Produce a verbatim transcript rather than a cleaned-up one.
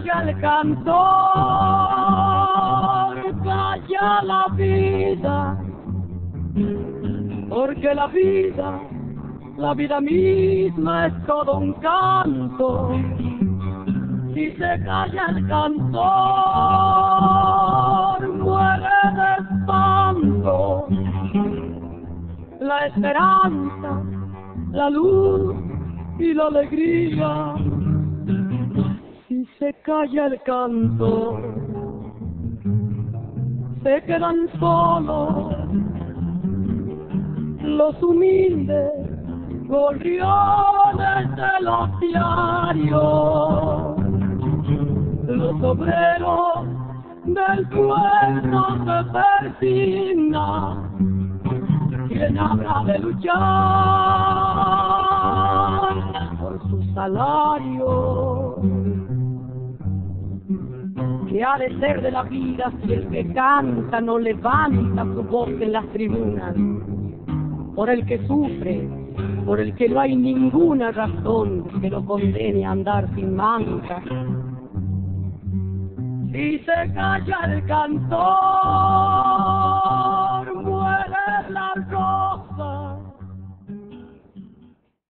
calla el cantor, calla la vida, porque la vida, la vida misma es todo un canto. Si se calla el cantor, muere de espanto la esperanza, la luz y la alegría. Si se calla el canto, se quedan solos los humildes gorriones de los diarios, los obreros del pueblo se persigna. ¿Quién habrá de luchar por su salario? ¿Qué ha de ser de la vida si el que canta no levanta su voz en las tribunas? Por el que sufre, por el que no hay ninguna razón que lo condene a andar sin manta. Si se calla el cantor,